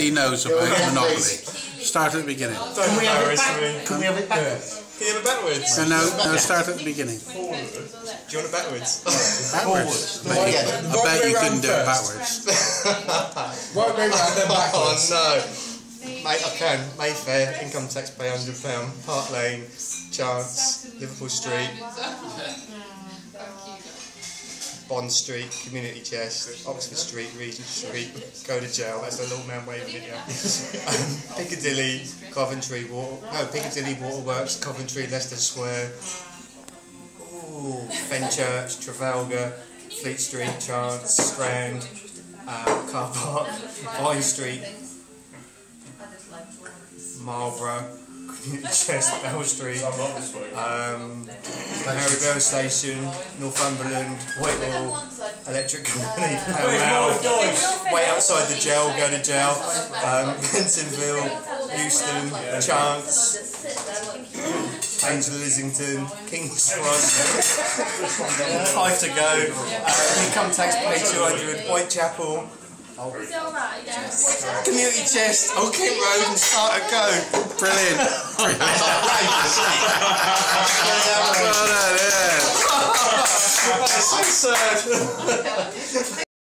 he knows about Monopoly. Start at the beginning. Can we have it backwards? Can you have it backwards? No, start at the beginning. Do you want it backwards? Backwards? I bet you couldn't do it backwards. Right way round, then backwards. Oh no. Mate, I can. Mayfair, income tax pay £100, Park Lane, Chance, Liverpool Street, Bond Street, Community Chest, Oxford Street, Regent Street, go to jail, that's a little man waving at you. Piccadilly, Piccadilly Waterworks, Coventry, Leicester Square, Fenchurch, Trafalgar, Fleet Street, Chance, Strand, Car Park, Vine Street, Marlborough, Community Chest, Bell Street, Maryborough Station, Northumberland, Whitehall, Electric Company, way outside the jail, go to jail, Bentonville, Euston, Chance, Caines Lissington, King's Cross, 5 to go, income tax pay 200, Whitechapel, Community Chest, Old Kent Road and Start to Go. Brilliant. Well done, yeah. So sad.